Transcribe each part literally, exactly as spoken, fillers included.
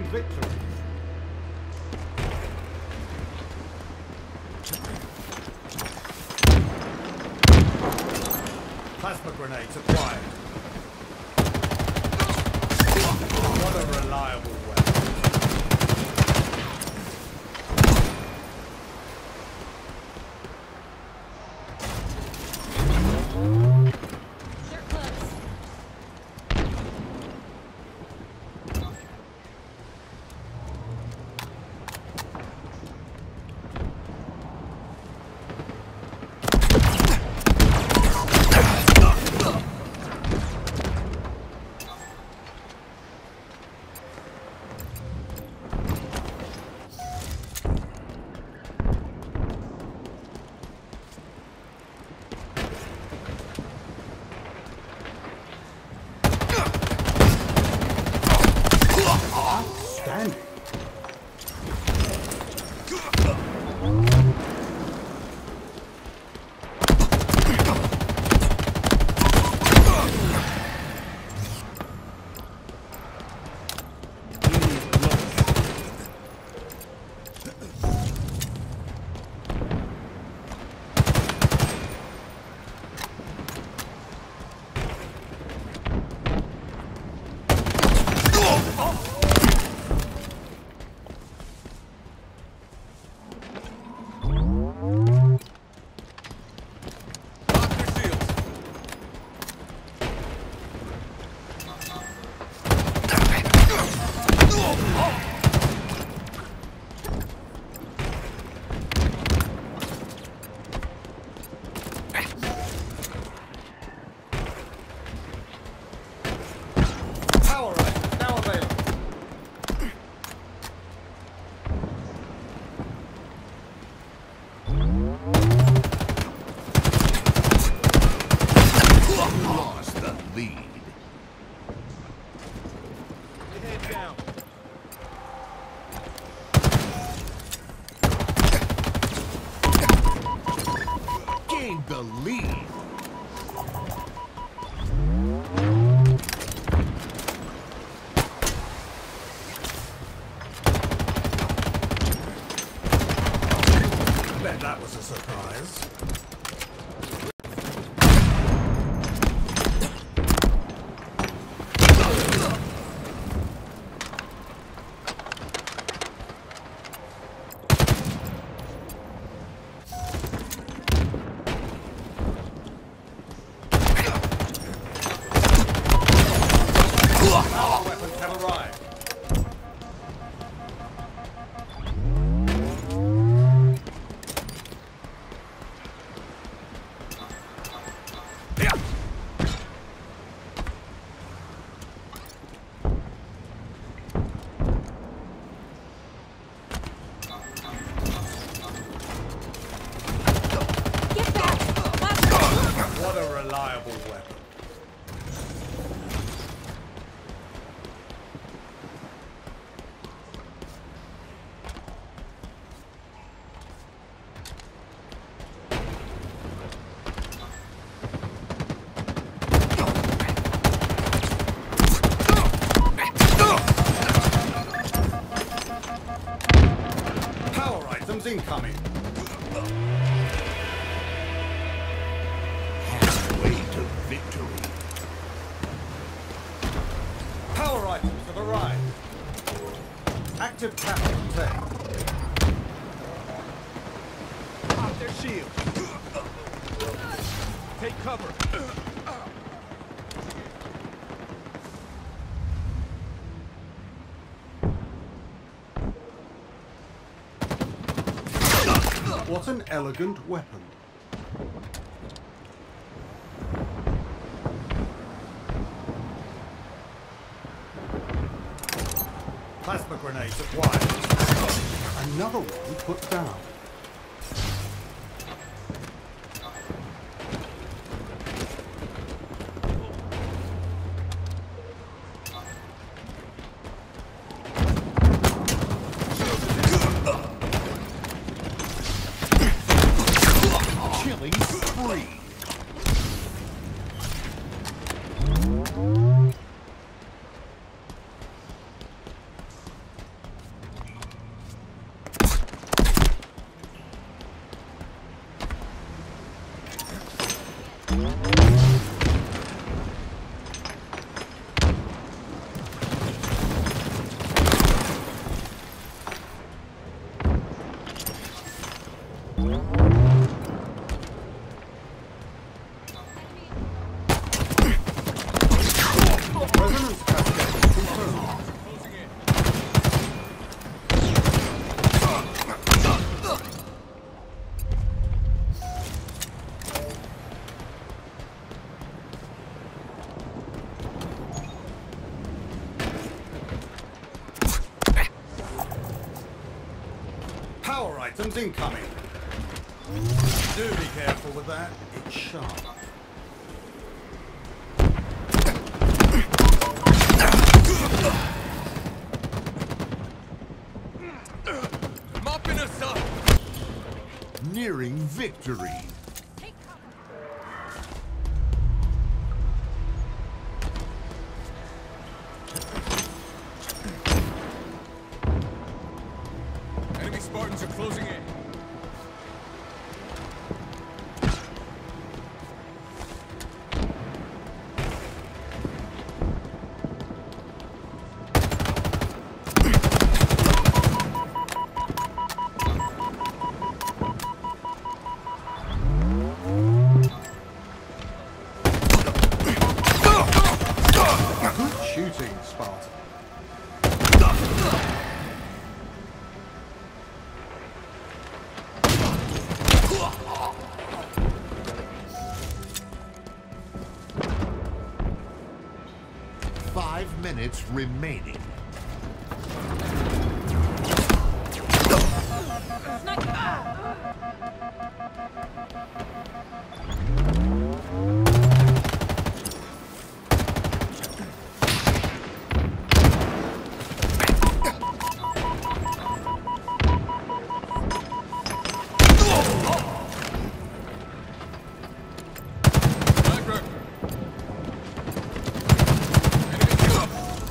victory. Plasma grenades acquired. What a reliable weapon. They're close. Outstanding. Power rifle now available. Lost the lead. Head down. Gained the lead. Bet that was a surprise. Power weapons have arrived. Get back! Left. What a reliable weapon. Power items incoming. Halfway to victory. Power items have arrived. Active capital obtained. Pop their shield. Take cover. What an elegant weapon. Plasma grenades acquired. Another one put down. Killing spree. Resonance cascade confirmed. Closing in. Power items incoming. Do be careful with that. It's sharp. Mopping us up. Nearing victory. Take cover. Enemy Spartans are closing in. Good shooting, Spartan. Five minutes remaining. Sniper. Enemy killed.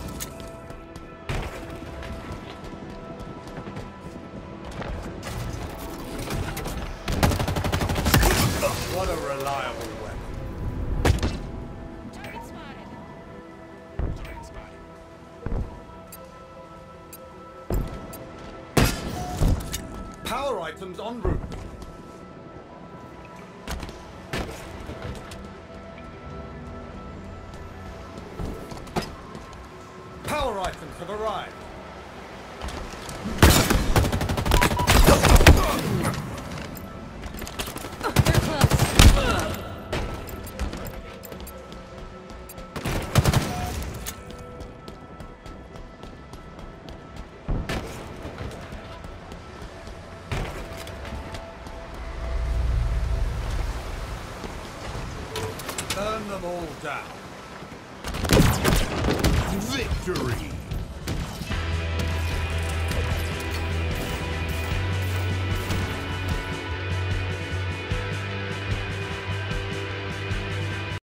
What a reliable weapon. Target spotted. Target spotted. Power items en route. Power items have arrived. They're close. Burn them all down. Victory!